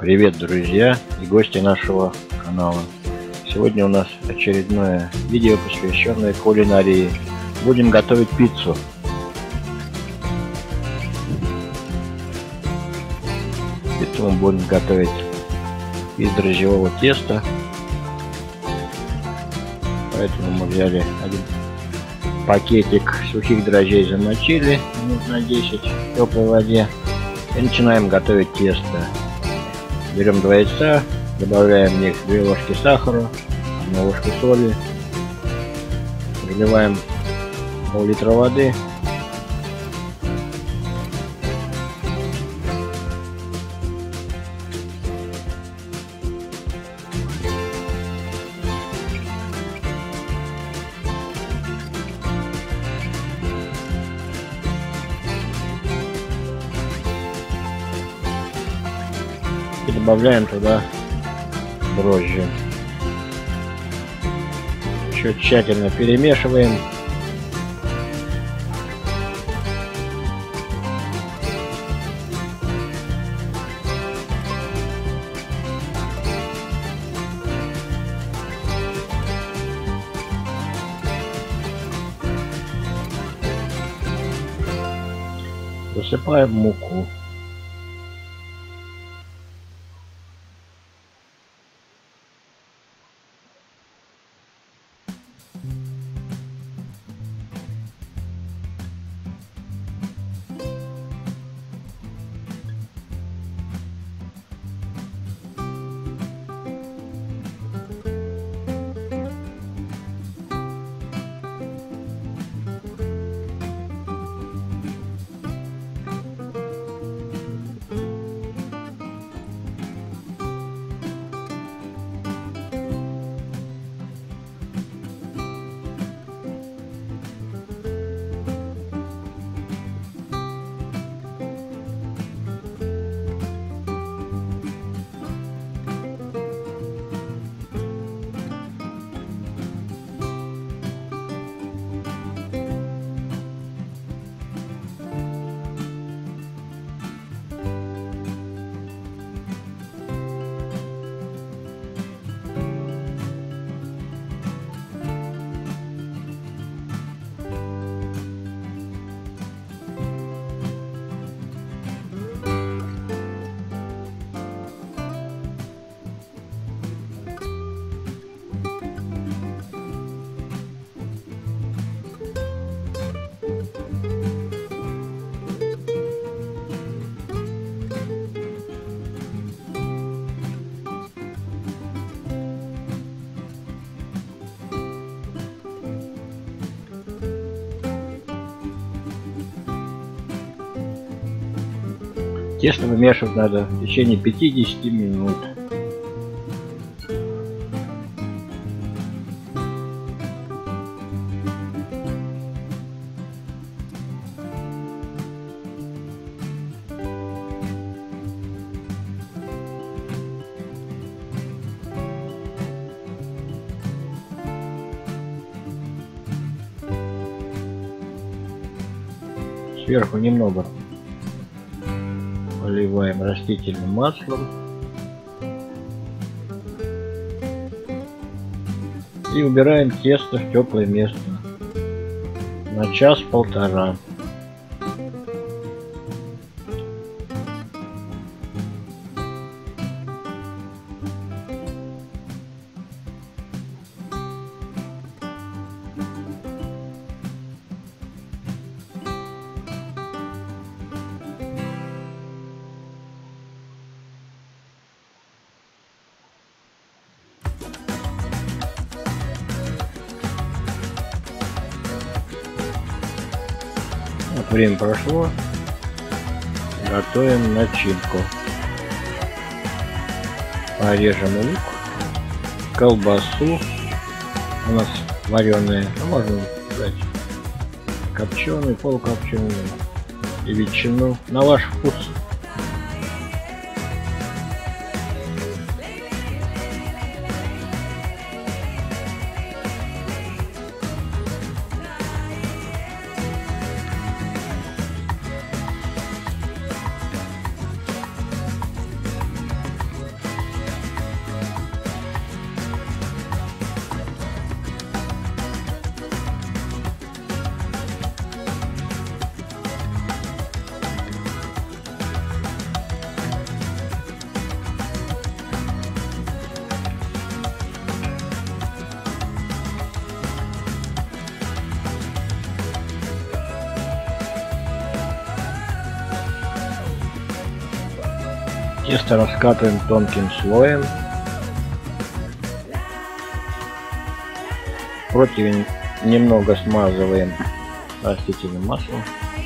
Привет, друзья и гости нашего канала. Сегодня у нас очередное видео, посвященное кулинарии. Будем готовить пиццу. Пиццу мы будем готовить из дрожжевого теста. Поэтому мы взяли один пакетик сухих дрожжей, замочили минут на 10 в теплой воде и начинаем готовить тесто. Берем 2 яйца, добавляем в них 2 ложки сахара, 1 ложку соли, заливаем пол-литра воды. И добавляем туда дрожжи. Еще тщательно перемешиваем. Засыпаем муку. Тесто вымешивать надо в течение 50 минут. Сверху немного поливаем растительным маслом и убираем тесто в теплое место на час-полтора. Вот время прошло, готовим начинку. Порежем лук, колбасу, у нас вареная, можно сказать копченую, полукопченую, и ветчину на ваш вкус. Тесто раскатываем тонким слоем. Противень немного смазываем растительным маслом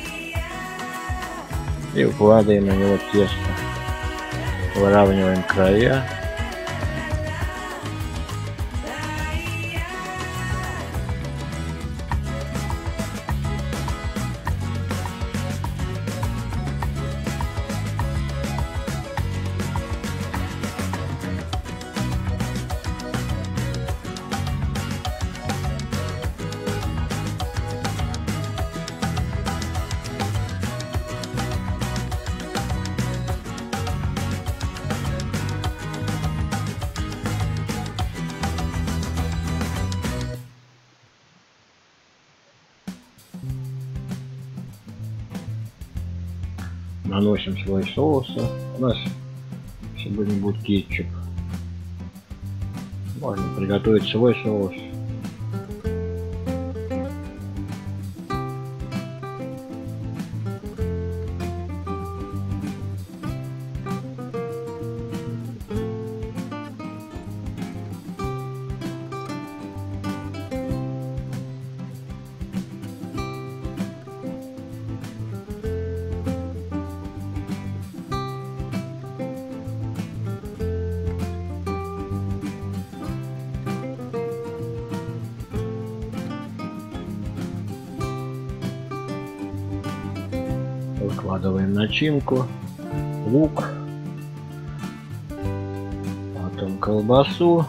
и укладываем на него тесто. Выравниваем края. Наносим слой соуса. У нас сегодня будет кетчуп. Можно приготовить свой соус. Выкладываем начинку, лук, потом колбасу,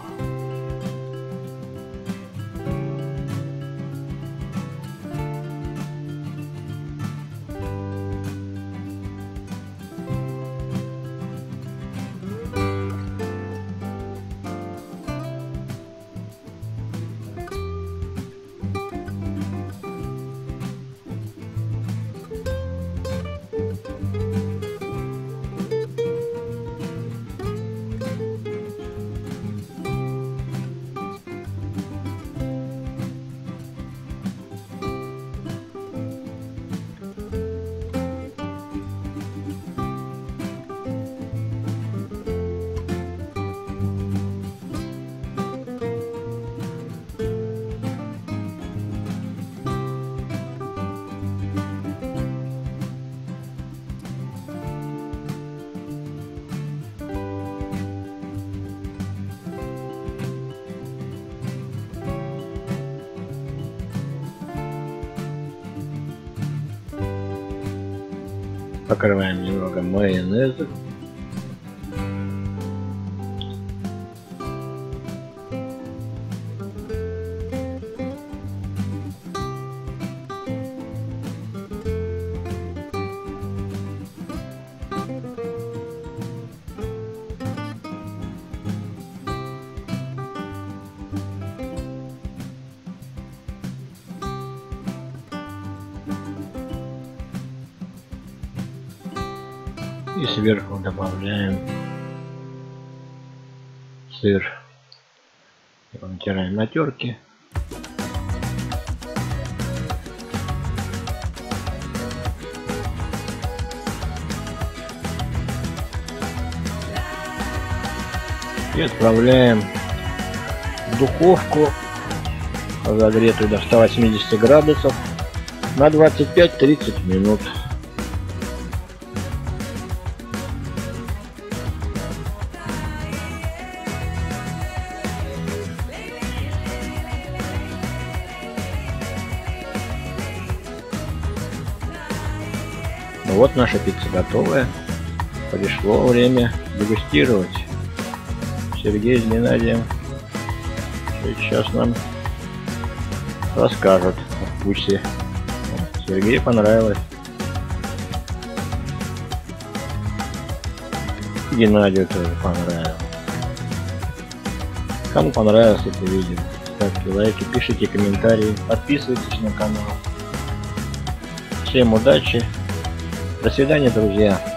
покрываем немного майонезом. И сверху добавляем сыр. Его натираем на терке. И отправляем в духовку, разогретую до 180 градусов, на 25-30 минут. Ну вот наша пицца готовая. Пришло время дегустировать. Сергей с Геннадием сейчас нам расскажут о вкусе. Сергею понравилось. Геннадию тоже понравилось. Кому понравилось это видео, ставьте лайки, пишите комментарии, подписывайтесь на канал. Всем удачи. До свидания, друзья.